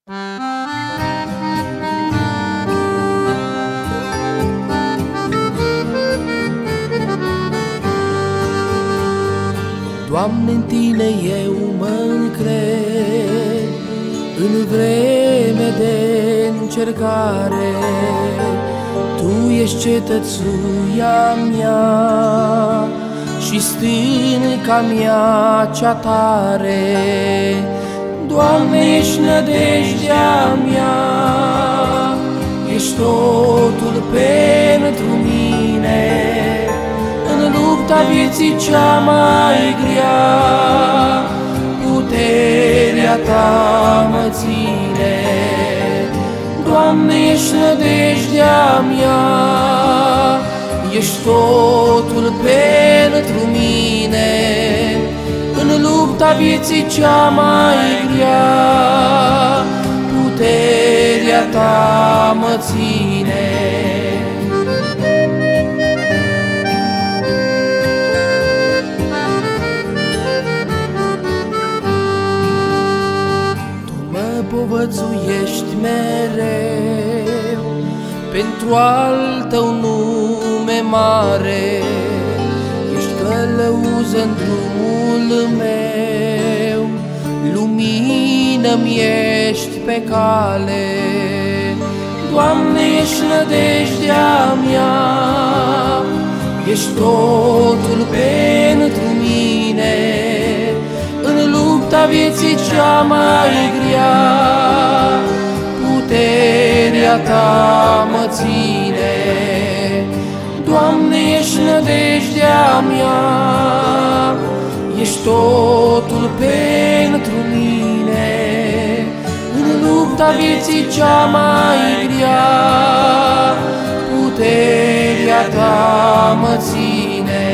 Doamne, în Tine eu mă încred, în vreme de încercare. Tu ești cetățuia mea și stânca mea cea tare. Doamne, ești nădejdea mea, ești totul pentru mine. În lupta vieții cea mai grea, puterea Ta mă ține. Doamne, ești nădejdea mea, ești totul pentru mine. În lupta vieții cea mai grea, puterea Ta mă ține. Povățuiești mereu pentru al Tău nume mare. Ești călăuză în drumul meu, lumină-mi ești pe cale. Doamne, ești nădejdea mea, ești totul pentru mine. În lupta vieții cea mai grea, puterea Ta mă ține. Doamne, ești nădejdea mea, ești totul pentru mine. În lupta vieții cea mai grea, puterea Ta mă ține.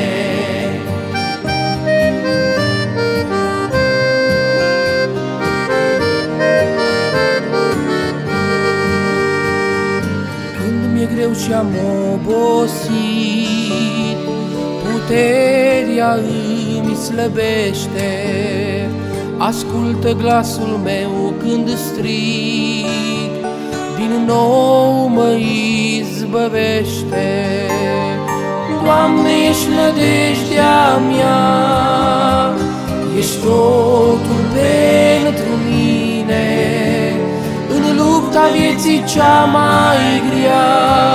Greu și-am obosit, puterea îmi slăbește. Ascultă glasul meu când strig, din nou mă izbăvește. Doamne, ești nădejdea mea, ești totul pentru mine. În lupta vieții cea mai grea,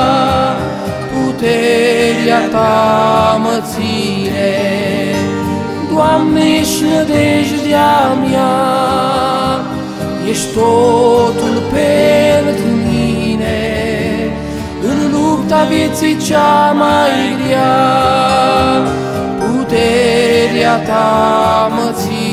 puterea Ta mă ține. Doamne, ești nădejdea mea, ești totul pentru mine. În lupta vieții cea mai grea, puterea Ta mă ține.